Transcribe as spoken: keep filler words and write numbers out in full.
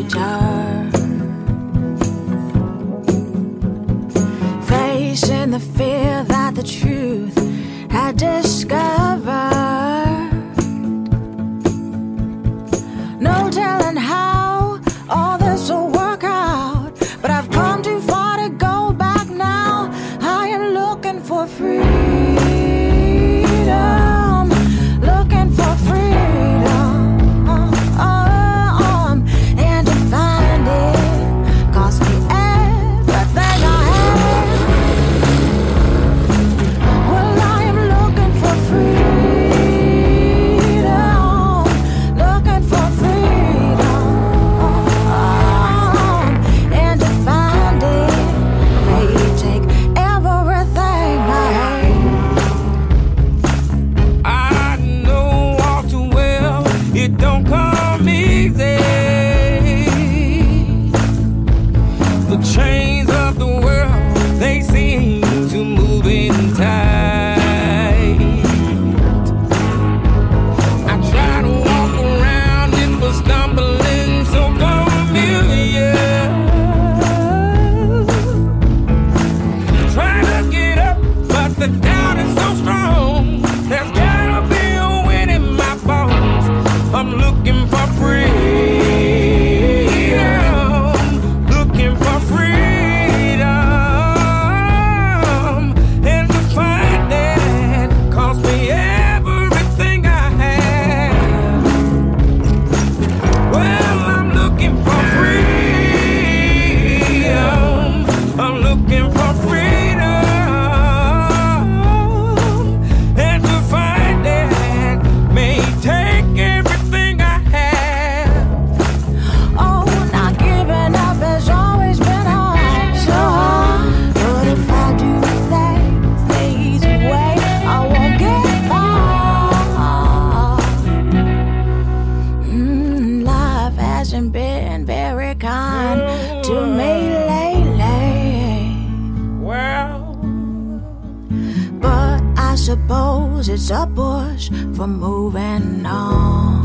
return. Facing the fear that the truth had discovered. No telling how all this will work out, but I've come too far to go back now. I am looking for freedom, looking for freedom, um, and to find it cost me everything I have. Well, I am looking for freedom, looking for freedom, um, and to find it may take everything I have. I know all too well it don't come easy. The chains of the world, they seem to move in tight. I try to walk around it, but stumbling so familiar. Try to get up, but the doubt is so strong. There's gotta be a wind in my bones. I'm looking for freedom, looking for freedom, and to find that cost me everything I have. Well, I'm looking for freedom, I'm looking for freedom, and to find that may take everything I have. Oh, not giving up has always been hard, so hard. But if I do things the easy way, I won't get far. Mm, life hasn't been very kind to me lately, Well, but I suppose it's a push for moving on.